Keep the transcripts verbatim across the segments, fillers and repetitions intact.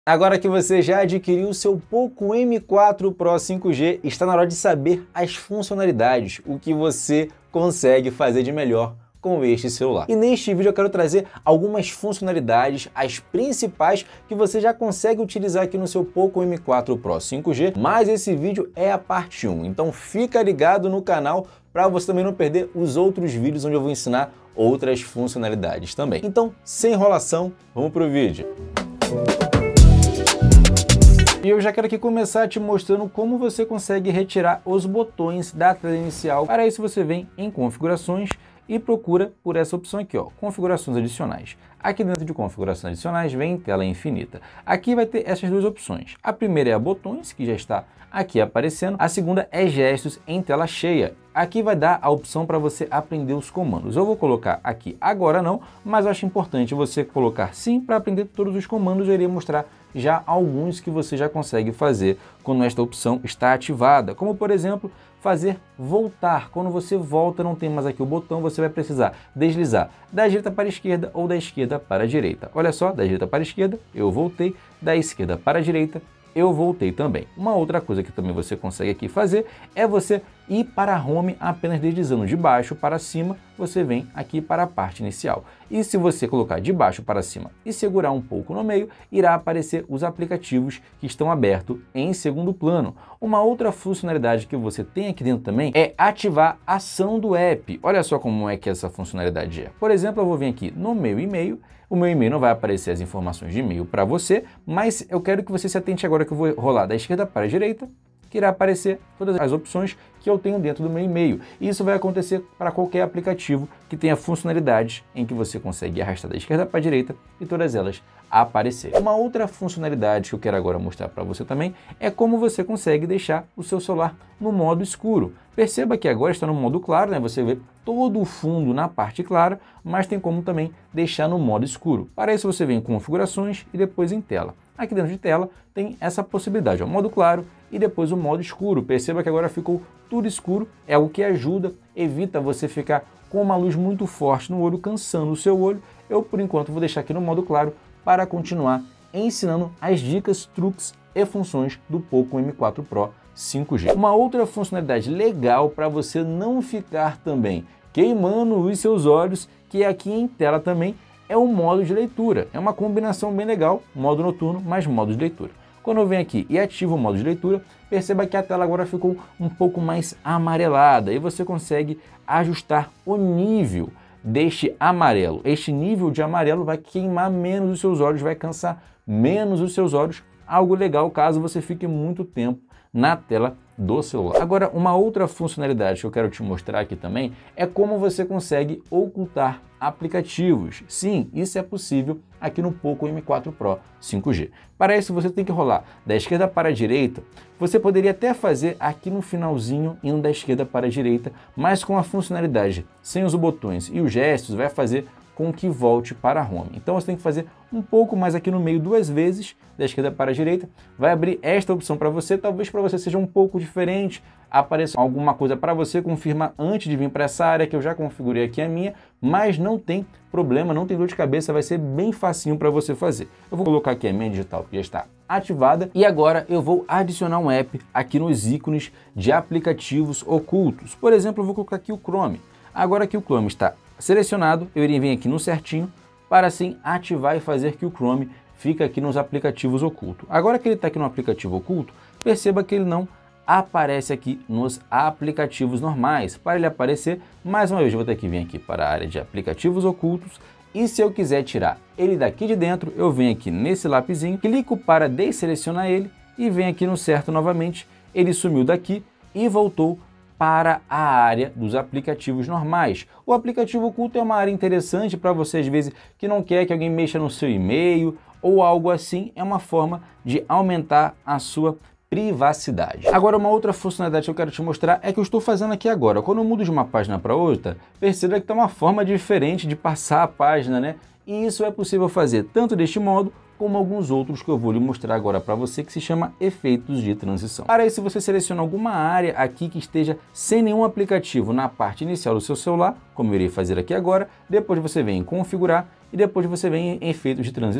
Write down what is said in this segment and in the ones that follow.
Agora que você já adquiriu o seu Poco M quatro Pro cinco G, está na hora de saber as funcionalidades, o que você consegue fazer de melhor com este celular. E neste vídeo eu quero trazer algumas funcionalidades, as principais que você já consegue utilizar aqui no seu Poco M quatro Pro cinco G, mas esse vídeo é a parte um, então fica ligado no canal para você também não perder os outros vídeos onde eu vou ensinar outras funcionalidades também. Então, sem enrolação, vamos pro vídeo. E eu já quero aqui começar te mostrando como você consegue retirar os botões da tela inicial. Para isso você vem em configurações e procura por essa opção aqui, ó, configurações adicionais. Aqui dentro de configurações adicionais vem tela infinita. Aqui vai ter essas duas opções. A primeira é a botões, que já está aqui aparecendo. A segunda é gestos em tela cheia. Aqui vai dar a opção para você aprender os comandos. Eu vou colocar aqui agora não, mas eu acho importante você colocar sim para aprender todos os comandos. Eu iria mostrar já alguns que você já consegue fazer quando esta opção está ativada, como por exemplo, fazer voltar. Quando você volta, não tem mais aqui o botão, você vai precisar deslizar da direita para a esquerda ou da esquerda para a direita. Olha só, da direita para a esquerda, eu voltei, da esquerda para a direita, eu voltei também. Uma outra coisa que também você consegue aqui fazer é você ir para a home apenas deslizando de baixo para cima, você vem aqui para a parte inicial. E se você colocar de baixo para cima e segurar um pouco no meio, irá aparecer os aplicativos que estão abertos em segundo plano. Uma outra funcionalidade que você tem aqui dentro também é ativar a ação do app. Olha só como é que essa funcionalidade é. Por exemplo, eu vou vir aqui no meu e-mail. O meu e-mail não vai aparecer as informações de e-mail para você, mas eu quero que você se atente agora que eu vou rolar da esquerda para a direita, que irá aparecer todas as opções que eu tenho dentro do meu e-mail. E isso vai acontecer para qualquer aplicativo que tenha funcionalidades em que você consegue arrastar da esquerda para a direita e todas elas aparecerem. Uma outra funcionalidade que eu quero agora mostrar para você também é como você consegue deixar o seu celular no modo escuro. Perceba que agora está no modo claro, né? Você vê todo o fundo na parte clara, mas tem como também deixar no modo escuro. Para isso você vem em configurações e depois em tela. Aqui dentro de tela tem essa possibilidade, o modo claro e depois o modo escuro. Perceba que agora ficou tudo escuro, é algo que ajuda, evita você ficar com uma luz muito forte no olho, cansando o seu olho. Eu, por enquanto, vou deixar aqui no modo claro para continuar ensinando as dicas, truques e funções do Poco M quatro Pro cinco G. Uma outra funcionalidade legal para você não ficar também queimando os seus olhos, que aqui em tela também é o modo de leitura. É uma combinação bem legal, modo noturno mais modo de leitura. Quando eu venho aqui e ativo o modo de leitura, perceba que a tela agora ficou um pouco mais amarelada e você consegue ajustar o nível deste amarelo. Este nível de amarelo vai queimar menos os seus olhos, vai cansar menos os seus olhos. Algo legal caso você fique muito tempo na tela do celular. Agora, uma outra funcionalidade que eu quero te mostrar aqui também é como você consegue ocultar aplicativos. Sim, isso é possível aqui no Poco M quatro Pro cinco G. Para isso você tem que rolar da esquerda para a direita. Você poderia até fazer aqui no finalzinho, indo da esquerda para a direita, mas com a funcionalidade sem os botões e os gestos vai fazer com que volte para a home. Então você tem que fazer um pouco mais aqui no meio duas vezes, da esquerda para a direita, vai abrir esta opção para você, talvez para você seja um pouco diferente, apareça alguma coisa para você, confirma antes de vir para essa área que eu já configurei aqui a minha, mas não tem problema, não tem dor de cabeça, vai ser bem facinho para você fazer. Eu vou colocar aqui a minha digital que já está ativada e agora eu vou adicionar um app aqui nos ícones de aplicativos ocultos. Por exemplo, eu vou colocar aqui o Chrome. Agora que o Chrome está selecionado, eu iria vir aqui no certinho para assim ativar e fazer que o Chrome fique aqui nos aplicativos ocultos. Agora que ele está aqui no aplicativo oculto, perceba que ele não aparece aqui nos aplicativos normais. Para ele aparecer, mais uma vez eu vou ter que vir aqui para a área de aplicativos ocultos e se eu quiser tirar ele daqui de dentro, eu venho aqui nesse lapisinho, clico para desselecionar ele e venho aqui no certo novamente, ele sumiu daqui e voltou para a área dos aplicativos normais. O aplicativo oculto é uma área interessante para você, às vezes, que não quer que alguém mexa no seu e-mail ou algo assim. É uma forma de aumentar a sua privacidade. Agora, uma outra funcionalidade que eu quero te mostrar é que eu estou fazendo aqui agora. Quando eu mudo de uma página para outra, perceba que tem uma forma diferente de passar a página, né? E isso é possível fazer tanto deste modo, como alguns outros que eu vou lhe mostrar agora para você, que se chama efeitos de transição. Para isso, você seleciona alguma área aqui que esteja sem nenhum aplicativo na parte inicial do seu celular, como eu irei fazer aqui agora, depois você vem em configurar e depois você vem em efeitos de transição.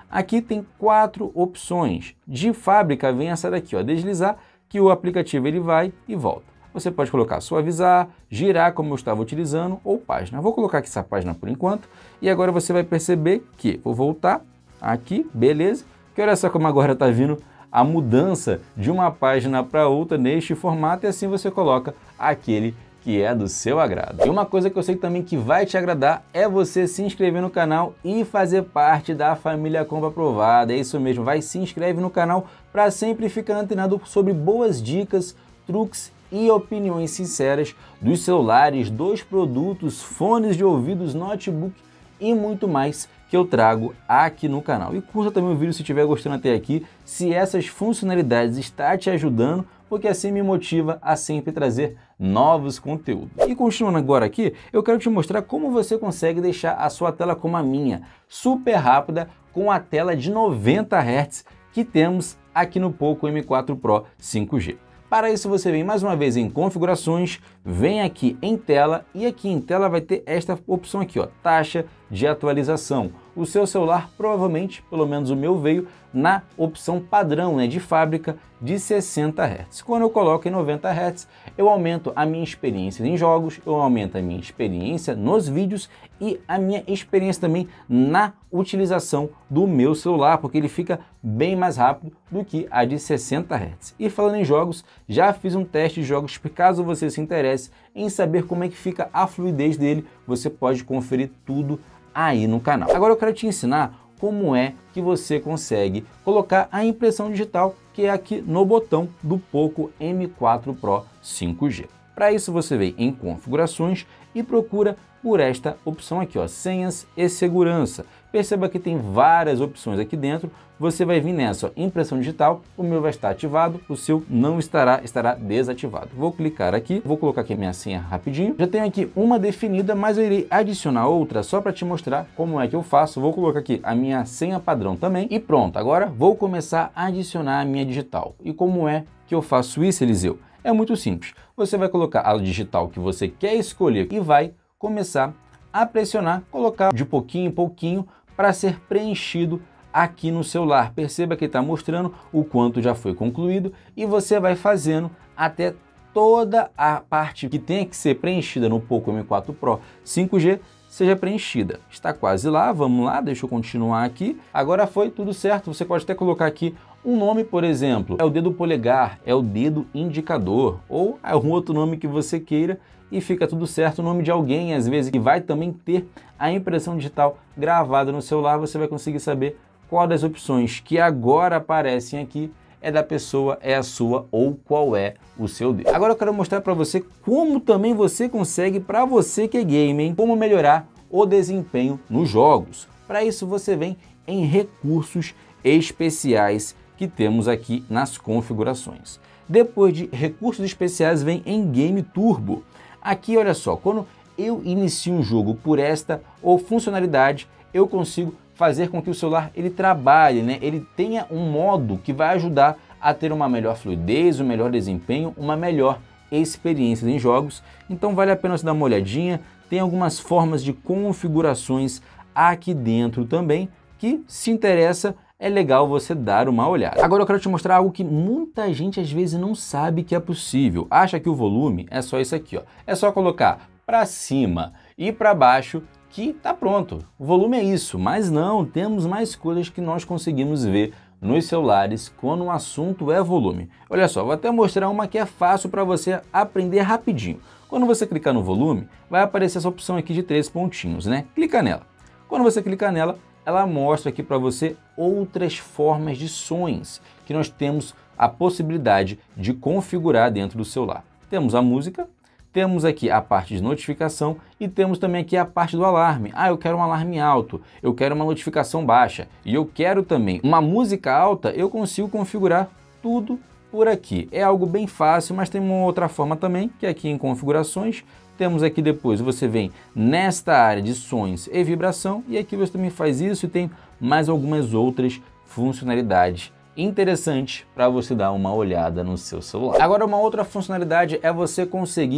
Aqui tem quatro opções. De fábrica vem essa daqui, ó, deslizar, que o aplicativo ele vai e volta. Você pode colocar suavizar, girar como eu estava utilizando ou página. Vou colocar aqui essa página por enquanto e agora você vai perceber que vou voltar aqui, beleza? Que olha só como agora está vindo a mudança de uma página para outra neste formato e assim você coloca aquele que é do seu agrado. E uma coisa que eu sei também que vai te agradar é você se inscrever no canal e fazer parte da família Combo Aprovada. É isso mesmo, vai se inscreve no canal para sempre ficar antenado sobre boas dicas, truques e opiniões sinceras dos celulares, dos produtos, fones de ouvidos, notebook e muito mais que eu trago aqui no canal. E curta também o vídeo se estiver gostando até aqui, se essas funcionalidades estão te ajudando, porque assim me motiva a sempre trazer novos conteúdos. E continuando agora aqui, eu quero te mostrar como você consegue deixar a sua tela como a minha, super rápida, com a tela de noventa hertz que temos aqui no Poco M quatro Pro cinco G. Para isso você vem mais uma vez em configurações, vem aqui em tela e aqui em tela vai ter esta opção aqui, ó, taxa de atualização. O seu celular provavelmente, pelo menos o meu, veio na opção padrão, né, de fábrica de sessenta hertz. Quando eu coloco em noventa hertz, eu aumento a minha experiência em jogos, eu aumento a minha experiência nos vídeos e a minha experiência também na utilização do meu celular, porque ele fica bem mais rápido do que a de sessenta hertz. E falando em jogos, já fiz um teste de jogos, caso você se interesse em saber como é que fica a fluidez dele, você pode conferir tudo aí no canal. Agora eu quero te ensinar como é que você consegue colocar a impressão digital, que é aqui no botão do Poco M quatro Pro cinco G. Para isso você vem em configurações e procura por esta opção aqui, ó, senhas e segurança. Perceba que tem várias opções aqui dentro, você vai vir nessa, ó, impressão digital, o meu vai estar ativado, o seu não estará, estará desativado. Vou clicar aqui, vou colocar aqui a minha senha rapidinho, já tenho aqui uma definida, mas eu irei adicionar outra só para te mostrar como é que eu faço. Vou colocar aqui a minha senha padrão também e pronto, agora vou começar a adicionar a minha digital. E como é que eu faço isso, Eliseu? É muito simples, você vai colocar a digital que você quer escolher e vai começar a pressionar, colocar de pouquinho em pouquinho para ser preenchido aqui no celular. Perceba que está mostrando o quanto já foi concluído e você vai fazendo até toda a parte que tem que ser preenchida no Poco M quatro Pro cinco G seja preenchida. Está quase lá, vamos lá, deixa eu continuar aqui. Agora foi tudo certo, você pode até colocar aqui um nome, por exemplo, é o dedo polegar, é o dedo indicador, ou é um outro nome que você queira e fica tudo certo, o nome de alguém, às vezes, que vai também ter a impressão digital gravada no celular, você vai conseguir saber qual das opções que agora aparecem aqui é da pessoa, é a sua ou qual é o seu dedo. Agora eu quero mostrar para você como também você consegue, para você que é gamer, como melhorar o desempenho nos jogos. Para isso você vem em recursos especiais que temos aqui nas configurações. Depois de recursos especiais vem em Game Turbo. Aqui olha só, quando eu inicio um jogo por esta ou funcionalidade, eu consigo fazer com que o celular ele trabalhe, né? Ele tenha um modo que vai ajudar a ter uma melhor fluidez, um melhor desempenho, uma melhor experiência em jogos. Então vale a pena você dar uma olhadinha, tem algumas formas de configurações aqui dentro também, que se interessa, é legal você dar uma olhada. Agora eu quero te mostrar algo que muita gente às vezes não sabe que é possível. Acha que o volume é só isso aqui, ó. É só colocar para cima e para baixo que tá pronto. O volume é isso, mas não, temos mais coisas que nós conseguimos ver nos celulares quando o assunto é volume. Olha só, vou até mostrar uma que é fácil para você aprender rapidinho. Quando você clicar no volume, vai aparecer essa opção aqui de três pontinhos, né? Clica nela. Quando você clicar nela, ela mostra aqui para você outras formas de sons que nós temos a possibilidade de configurar dentro do celular. Temos a música, temos aqui a parte de notificação e temos também aqui a parte do alarme. Ah, eu quero um alarme alto, eu quero uma notificação baixa e eu quero também uma música alta, eu consigo configurar tudo por aqui. É algo bem fácil, mas tem uma outra forma também, que é aqui em configurações. Temos aqui depois, você vem nesta área de sons e vibração e aqui você também faz isso e tem mais algumas outras funcionalidades interessantes para você dar uma olhada no seu celular. Agora uma outra funcionalidade é você conseguir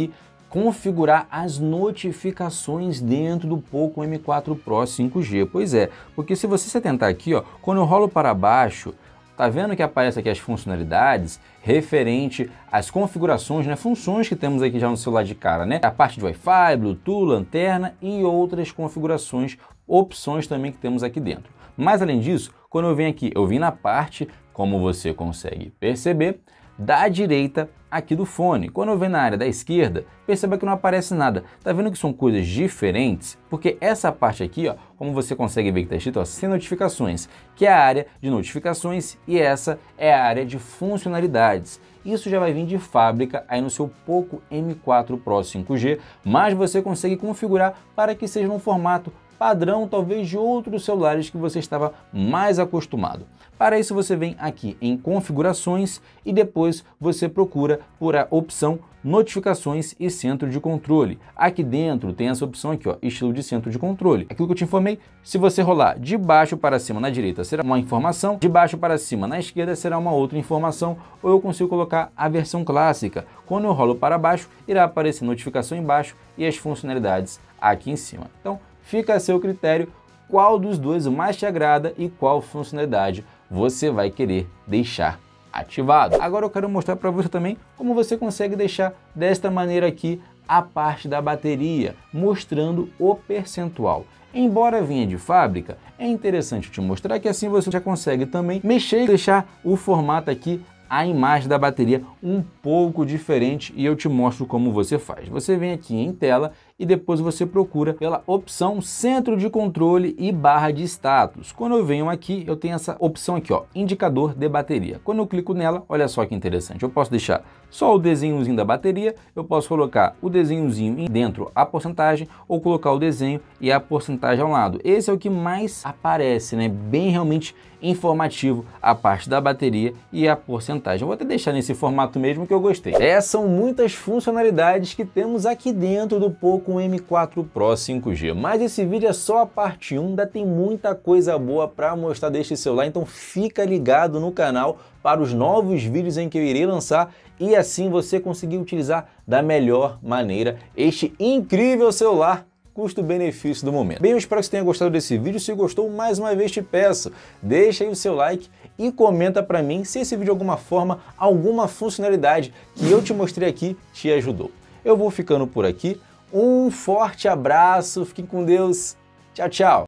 configurar as notificações dentro do Poco M quatro Pro cinco G. Pois é, porque se você se atentar aqui, ó, quando eu rolo para baixo, tá vendo que aparece aqui as funcionalidades referente às configurações, né, funções que temos aqui já no celular de cara, né? A parte de Wi-Fi, Bluetooth, lanterna e outras configurações, opções também que temos aqui dentro. Mas além disso, quando eu venho aqui, eu vim na parte, como você consegue perceber, da direita aqui do fone. Quando eu venho na área da esquerda, perceba que não aparece nada. Tá vendo que são coisas diferentes? Porque essa parte aqui, ó, como você consegue ver que está escrito, ó, sem notificações, que é a área de notificações, e essa é a área de funcionalidades. Isso já vai vir de fábrica aí no seu Poco M quatro Pro cinco G, mas você consegue configurar para que seja num formato padrão, talvez de outros celulares que você estava mais acostumado. Para isso você vem aqui em configurações e depois você procura por a opção notificações e centro de controle. Aqui dentro tem essa opção aqui, ó, estilo de centro de controle. Aquilo que eu te informei, se você rolar de baixo para cima na direita será uma informação, de baixo para cima na esquerda será uma outra informação, ou eu consigo colocar a versão clássica. Quando eu rolo para baixo, irá aparecer notificação embaixo e as funcionalidades aqui em cima. Então, fica a seu critério qual dos dois mais te agrada e qual funcionalidade você vai querer deixar ativado. Agora eu quero mostrar para você também como você consegue deixar desta maneira aqui a parte da bateria, mostrando o percentual. Embora venha de fábrica, é interessante te mostrar que assim você já consegue também mexer e deixar o formato aqui, a imagem da bateria um pouco diferente, e eu te mostro como você faz. Você vem aqui em tela e depois você procura pela opção centro de controle e barra de status. Quando eu venho aqui, eu tenho essa opção aqui, ó, indicador de bateria. Quando eu clico nela, olha só que interessante, eu posso deixar só o desenhozinho da bateria, eu posso colocar o desenhozinho dentro a porcentagem ou colocar o desenho e a porcentagem ao lado. Esse é o que mais aparece, né? Bem realmente informativo a parte da bateria e a porcentagem. Eu vou até deixar nesse formato mesmo que eu gostei. Essas são muitas funcionalidades que temos aqui dentro do Poco M quatro Pro cinco G. Mas esse vídeo é só a parte um, ainda tem muita coisa boa para mostrar deste celular, então fica ligado no canal para os novos vídeos em que eu irei lançar e assim você conseguir utilizar da melhor maneira este incrível celular custo-benefício do momento. Bem, eu espero que você tenha gostado desse vídeo. Se gostou, mais uma vez te peço, deixa aí o seu like e comenta para mim se esse vídeo de alguma forma, alguma funcionalidade que eu te mostrei aqui te ajudou. Eu vou ficando por aqui. Um forte abraço, fiquem com Deus. Tchau, tchau.